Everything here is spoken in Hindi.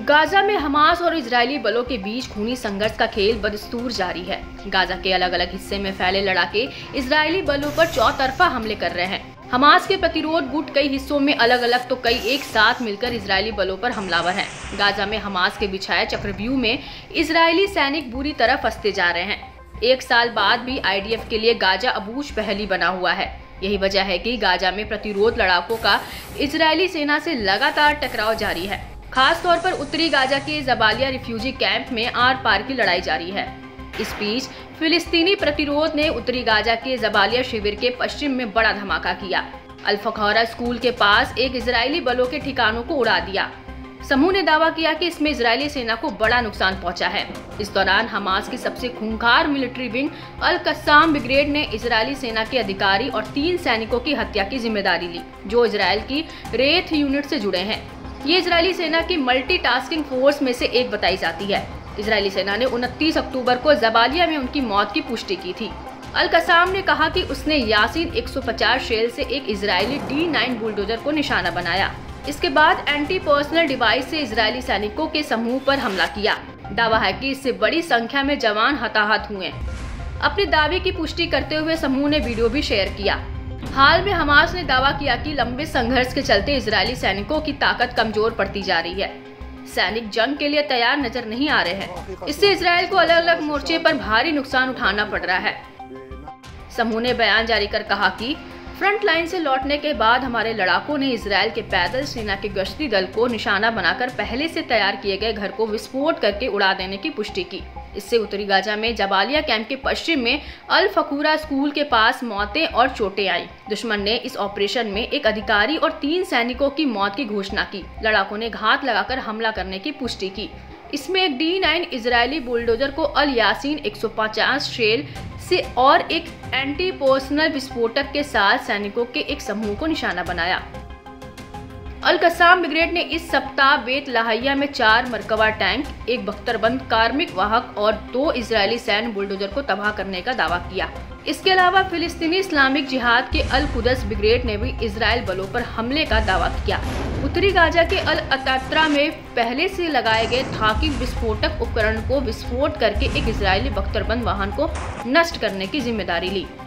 गाजा में हमास और इजरायली बलों के बीच खूनी संघर्ष का खेल बदस्तूर जारी है। गाजा के अलग अलग हिस्से में फैले लड़ाके इजरायली बलों पर चौतरफा हमले कर रहे हैं। हमास के प्रतिरोध गुट कई हिस्सों में अलग अलग तो कई एक साथ मिलकर इजरायली बलों पर हमलावर हैं। गाजा में हमास के बिछाए चक्रव्यूह में इजरायली सैनिक बुरी तरह फंसते जा रहे हैं। एक साल बाद भी IDF के लिए गाजा अबूझ पहेली बना हुआ है। यही वजह है कि गाजा में प्रतिरोध लड़ाकों का इजरायली सेना से लगातार टकराव जारी है। खास तौर पर उत्तरी गाजा के जबालिया रिफ्यूजी कैंप में आर पार की लड़ाई जारी है। इस बीच फिलिस्तीनी प्रतिरोध ने उत्तरी गाजा के जबालिया शिविर के पश्चिम में बड़ा धमाका किया। अल-फखौरा स्कूल के पास एक इजरायली बलों के ठिकानों को उड़ा दिया। समूह ने दावा किया कि इसमें इजरायली सेना को बड़ा नुकसान पहुंचा है। इस दौरान हमास की सबसे खूंखार मिलिट्री विंग अल-कस्साम ब्रिगेड ने इजरायली सेना के अधिकारी और 3 सैनिकों की हत्या की जिम्मेदारी ली, जो इजरायल की रेथ यूनिट से जुड़े हैं। ये इजरायली सेना की मल्टीटास्किंग फोर्स में से एक बताई जाती है। इजरायली सेना ने 29 अक्टूबर को जबालिया में उनकी मौत की पुष्टि की थी। अल-कस्साम ने कहा कि उसने यासीन 150 शेल से एक इजरायली D9 बुलडोजर को निशाना बनाया। इसके बाद एंटी पर्सनल डिवाइस से इजरायली सैनिकों के समूह पर हमला किया। दावा है कि इससे बड़ी संख्या में जवान हताहत हुए। अपने दावे की पुष्टि करते हुए समूह ने वीडियो भी शेयर किया। हाल में हमास ने दावा किया कि लंबे संघर्ष के चलते इजरायली सैनिकों की ताकत कमजोर पड़ती जा रही है। सैनिक जंग के लिए तैयार नजर नहीं आ रहे हैं। इससे इजरायल को अलग अलग मोर्चे पर भारी नुकसान उठाना पड़ रहा है। समूह ने बयान जारी कर कहा कि फ्रंट लाइन से लौटने के बाद हमारे लड़ाकों ने इजरायल के पैदल सेना के गश्ती दल को निशाना बनाकर पहले से तैयार किए गए घर को विस्फोट करके उड़ा देने की पुष्टि की। इससे उत्तरी गाजा में जबालिया कैंप के पश्चिम में अल-फखूरा स्कूल के पास मौतें और चोटें आई। दुश्मन ने इस ऑपरेशन में एक अधिकारी और 3 सैनिकों की मौत की घोषणा की। लड़ाकों ने घात लगाकर हमला करने की पुष्टि की। इसमें एक D9 इजरायली बुलडोजर को अल यासीन 150 शेल से और एक एंटी पर्सनल विस्फोटक के साथ सैनिकों के एक समूह को निशाना बनाया। अल-कस्साम ब्रिगेड ने इस सप्ताह बेत लाहिया में 4 मरकबा टैंक, एक बख्तरबंद कार्मिक वाहक और 2 इजरायली सैन्य बुलडोजर को तबाह करने का दावा किया। इसके अलावा फिलिस्तीनी इस्लामिक जिहाद के अल-कुदस ब्रिगेड ने भी इजरायल बलों पर हमले का दावा किया। उत्तरी गाजा के अल-अतात्रा में पहले से लगाए गए थाकिब विस्फोटक उपकरण को विस्फोट करके एक इजरायली बख्तरबंद वाहन को नष्ट करने की जिम्मेदारी ली।